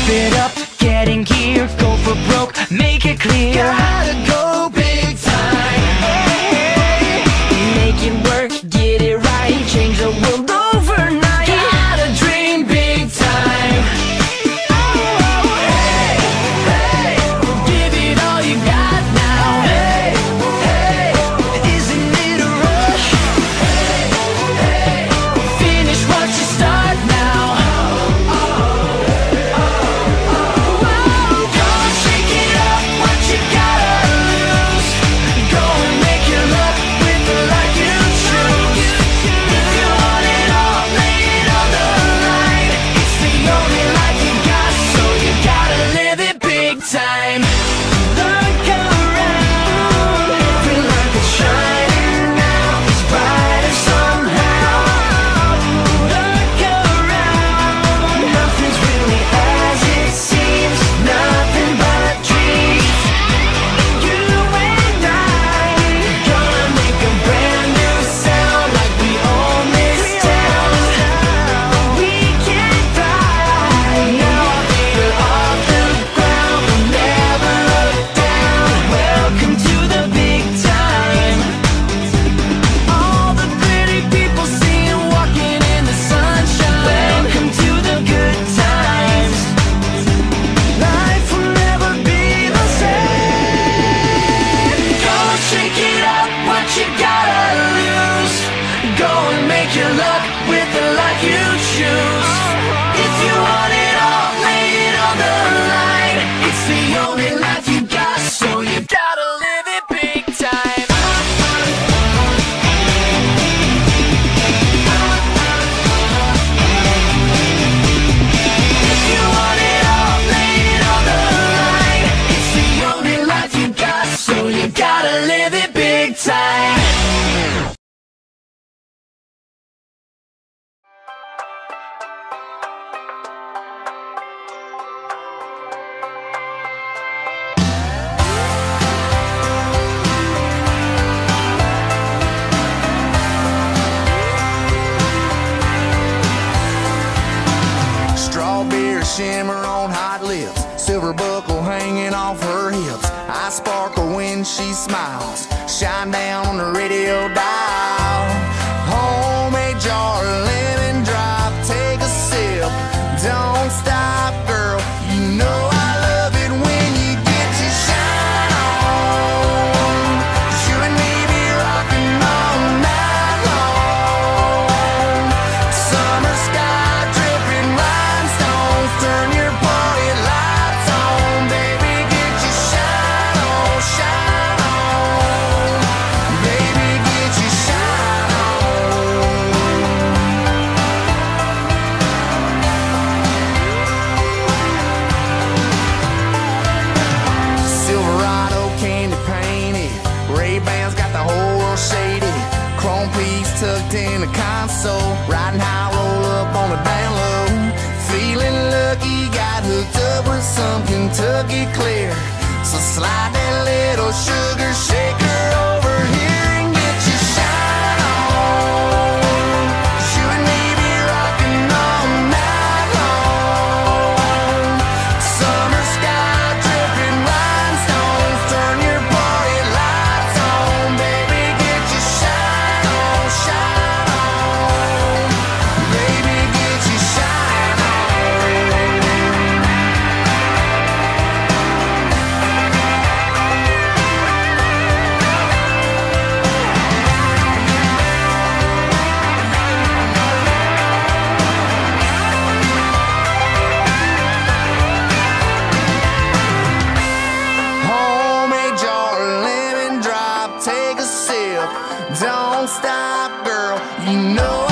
it up, get in gear, go for broke, make it clear. Gotta go big time. Make it work, get it right, change the world overnight. Gotta dream big time. Hey, hey, give it all you got now. Hey, hey, isn't it a rush? Hey, hey, finish what you start now. Go shake it up, what you gotta lose. Go and make your luck with the life you choose. If you want it all, lay it on the line. It's the only life you got, so you gotta live it big time. Look around, every light that's shining now is brighter somehow. Look around, nothing's really as it seems, nothing but dreams. You and I gonna make a brand new sound, like we own this town. We can fly now, get off the ground, we'll never look down. Welcome to the big time. All the pretty people seen walking in the sunshine. Welcome to the good times. Life will never be the same. Go shake it up, what you gotta lose. Go and make your luck with the life you choose. If you want it all, lay it on the line. It's the only life you got, so you gotta live it big time. If you want it all, lay it on the line. It's the only life you got, so you gotta live it big time. Strawberry shimmer on hot lips, silver buckle hanging off her hips. I sparkle when she smiles, shine down on the radio dial. Homemade jar of lemon drop, take a sip, don't stop, girl. You know I love it when you get your shine on. 'Cause you and me be rocking all night long. Summer sky dripping rhinestones, turn your party lights on, baby. Get your shine on, shine on, baby. Get your shine on. Silverado candy painted, Ray-Bans got the whole world shaded. Chrome piece tucked in the console, riding high, roll up on the down low. Feeling lucky, got hooked up with some Kentucky clear. So slide that little sugar shaker over here and get your shine on. 'Cause you and me be rocking all night long. Summer sky dripping rhinestones, turn your party lights on, baby. Get your shine on, shine on, baby. Get your shine on. Homemade jar of lemon drop, take a sip, don't stop, girl. You know